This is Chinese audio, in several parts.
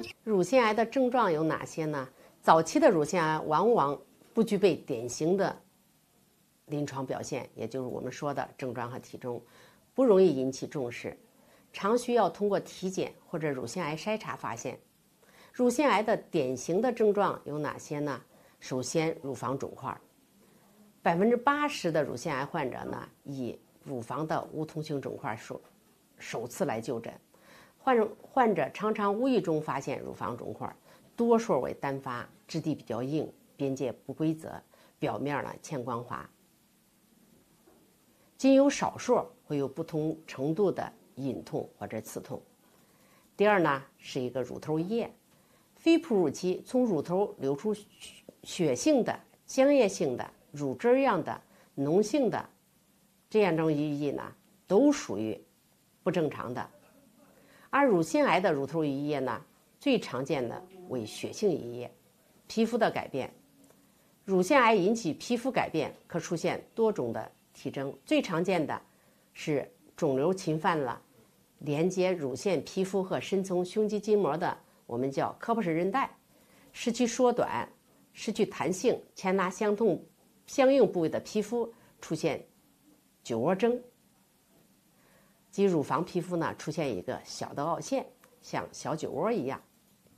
乳腺癌的症状有哪些呢？早期的乳腺癌往往不具备典型的临床表现，也就是我们说的症状和体征，不容易引起重视，常需要通过体检或者乳腺癌筛查发现。乳腺癌的典型的症状有哪些呢？首先，乳房肿块，80%的乳腺癌患者呢以乳房的无痛性肿块首次来就诊，患者常常无意中发现乳房肿块，多数为单发，质地比较硬，边界不规则，表面呢欠光滑，仅有少数会有不同程度的隐痛或者刺痛。第二呢是一个乳头溢液，非哺乳期从乳头流出血性的浆液性的乳汁样的脓性的这样种溢液呢都属于不正常的。而乳腺癌的乳头溢液呢最常见的为血性溢液，皮肤的改变。乳腺癌引起皮肤改变可出现多种的体征，最常见的是肿瘤侵犯了连接乳腺皮肤和深层胸肌筋膜的，我们叫Cooper韧带，使其缩短失去弹性，牵拉相应部位的皮肤出现酒窝征，即乳房皮肤呢出现一个小的凹陷，像小酒窝一样。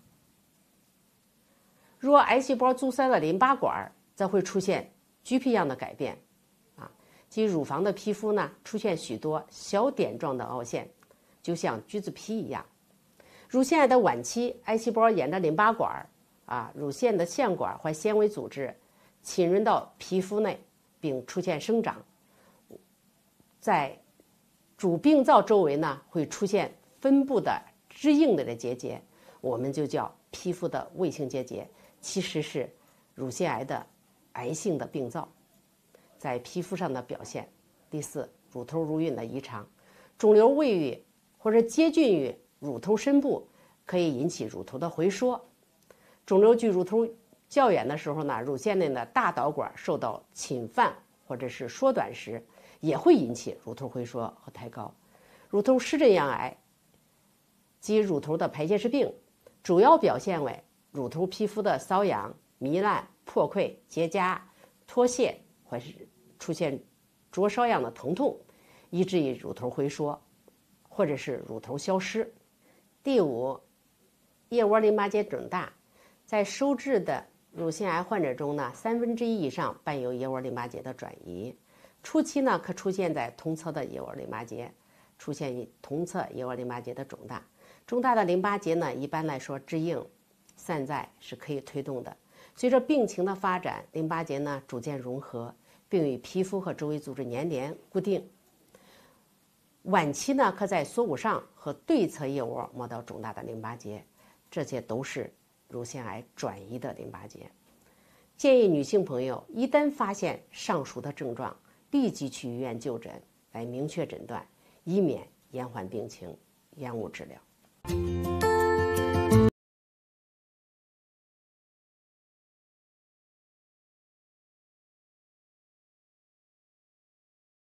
若癌细胞阻塞了淋巴管，则会出现橘皮样的改变，即乳房的皮肤呢出现许多小点状的凹陷，就像橘子皮一样。乳腺癌的晚期，癌细胞沿着淋巴管乳腺的腺管或纤维组织侵润到皮肤内，并出现生长，在主病灶周围呢会出现分布的质硬的结节，我们就叫皮肤的卫星结节，其实是乳腺癌的癌性的病灶在皮肤上的表现。第四，乳头乳晕的异常，肿瘤位于或者接近于乳头深部，可以引起乳头的回缩。肿瘤距乳头较远的时候呢，乳腺内的大导管受到侵犯或者是缩短时，也会引起乳头回缩和抬高。乳头湿疹样癌及乳头的Paget's病，主要表现为乳头皮肤的瘙痒、糜烂、破溃、结痂、脱屑，或是出现灼烧样的疼痛，以至于乳头回缩或者是乳头消失。第五，腋窝淋巴结肿大，在收治的乳腺癌患者中呢，1/3以上伴有腋窝淋巴结的转移。初期呢，可出现在同侧的腋窝淋巴结，出现于同侧腋窝淋巴结的肿大。肿大的淋巴结呢，一般来说质硬，散在是可以推动的。随着病情的发展，淋巴结呢逐渐融合，并与皮肤和周围组织粘连固定。晚期呢，可在锁骨上和对侧腋窝摸到肿大的淋巴结，这些都是乳腺癌转移的淋巴结。建议女性朋友一旦发现上述的症状，立即去医院就诊，来明确诊断，以免延缓病情，延误治疗。